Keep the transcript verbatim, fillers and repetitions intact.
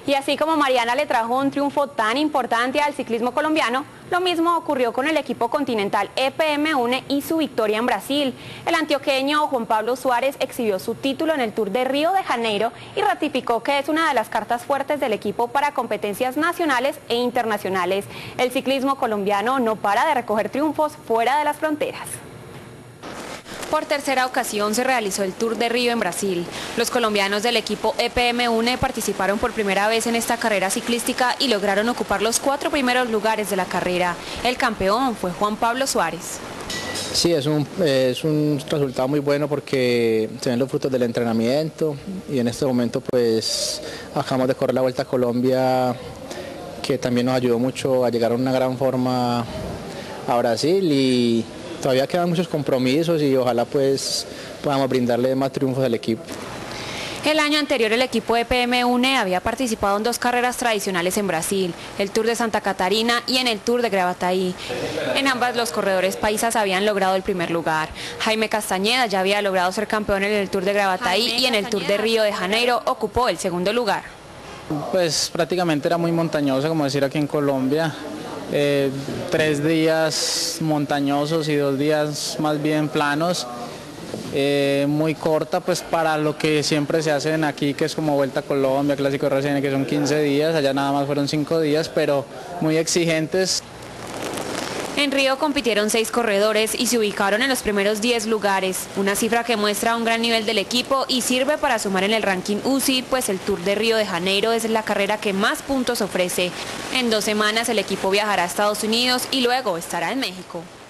Y así como Mariana le trajo un triunfo tan importante al ciclismo colombiano, lo mismo ocurrió con el equipo continental E P M UNE y su victoria en Brasil. El antioqueño Juan Pablo Suárez exhibió su título en el Tour de Río de Janeiro y ratificó que es una de las cartas fuertes del equipo para competencias nacionales e internacionales. El ciclismo colombiano no para de recoger triunfos fuera de las fronteras. Por tercera ocasión se realizó el Tour de Río en Brasil. Los colombianos del equipo E P M UNE participaron por primera vez en esta carrera ciclística y lograron ocupar los cuatro primeros lugares de la carrera. El campeón fue Juan Pablo Suárez. Sí, es un, es un resultado muy bueno porque se ven los frutos del entrenamiento y en este momento pues acabamos de correr la Vuelta a Colombia, que también nos ayudó mucho a llegar a una gran forma a Brasil, y todavía quedan muchos compromisos y ojalá pues podamos brindarle más triunfos al equipo. El año anterior el equipo E P M UNE había participado en dos carreras tradicionales en Brasil, el Tour de Santa Catarina y en el Tour de Gravataí. En ambas los corredores paisas habían logrado el primer lugar. Jaime Castañeda ya había logrado ser campeón en el Tour de Gravataí y en el Tour de Río de Janeiro ocupó el segundo lugar. Pues prácticamente era muy montañoso, como decir aquí en Colombia. Eh, tres días montañosos y dos días más bien planos, eh, muy corta pues para lo que siempre se hacen aquí, que es como Vuelta a Colombia, Clásico R C N, que son quince días, allá nada más fueron cinco días, pero muy exigentes. En Río compitieron seis corredores y se ubicaron en los primeros diez lugares, una cifra que muestra un gran nivel del equipo y sirve para sumar en el ranking U C I, pues el Tour de Río de Janeiro es la carrera que más puntos ofrece. En dos semanas el equipo viajará a Estados Unidos y luego estará en México.